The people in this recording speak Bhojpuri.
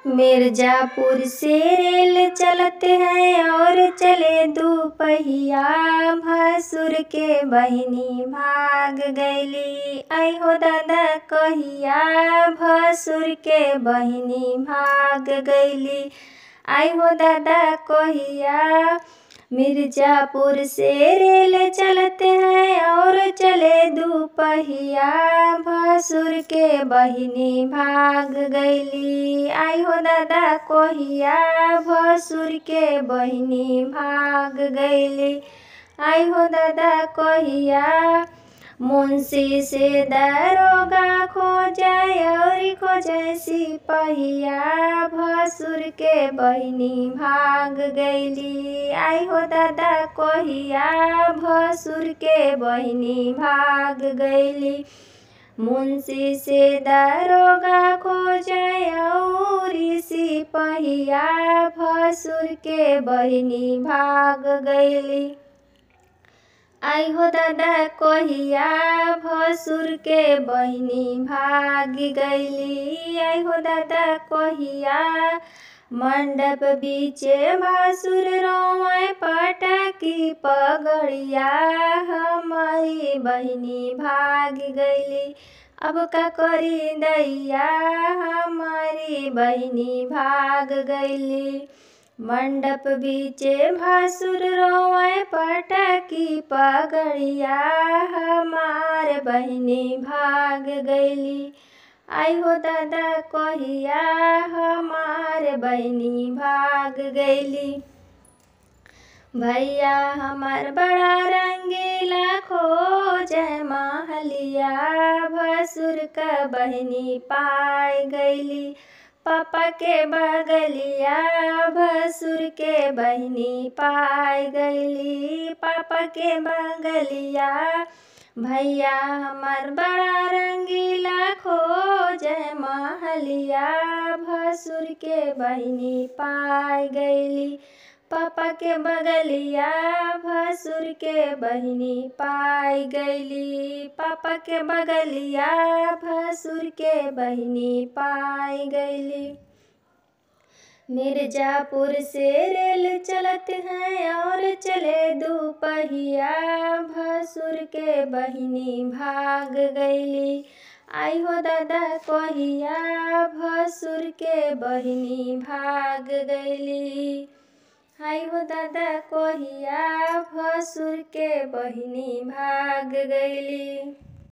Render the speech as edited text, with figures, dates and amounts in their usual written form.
मिर्जापुर से रेल चलते हैं और चले दुपहिया, भसुर के बहिनी भाग गईली आई हो दादा कहिया, भसुर के बहिनी भाग गईली आई हो दादा कहिया। मिर्जापुर से रेल चलते हैं और चले दुपहिया, भसुर के बहिनी भाग गईली आई हो दादा कहिया, भसुर के बहिनी भाग गईली आई हो दादा कहिया। मुंशी से दरोगा खोजाय और खोजाय सिपहिया, भसुर के बहिनी भाग गईली आई हो दादा कहिया, भसुर के बहिनी भाग गईली। मुंशी से दरोगा खोजाय और सिपहिया, भसुर के बहिनी भाग गईली आई हो दादा कहिया, भसुर के बहिनी भाग गईली आई हो दादा कहिया। मंडप बीचे भासुर रोए पटाकी पगड़िया, हमारी बहिनी भाग गईली अब का करी दैया, हमारी बहिनी भाग गईली। मंडप बीचे भासुर रोए पटाकी पगड़िया, हमार बहिनी भाग गईली आई हो दादा कहिया, हमार बहिनी भाग गईली। भैया हमार बड़ा रंगीला खोजै महलिया, भसुर का बहिनी पाई गईली पापा के बगलिया, भसुर के बहिनी पाई गईली पापा के बगलिया। भैया हमार बड़ा रंगीला खोजै महलिया, भसुर के बहिनी पाई गईली पापा के बगलिया, भसुर के बहिनी पाई गईली पापा के बगलिया, भसुर के बहिनी पाई गईली। मिर्जापुर से रेल चलते हैं और चले दुपहिया, भसुर के बहिनी भाग गईली आई हो दादा कहिया, भसुर के बहिनी भाग गईली आई हो दादा कहिया, भसुर के बहिनी भाग गईली।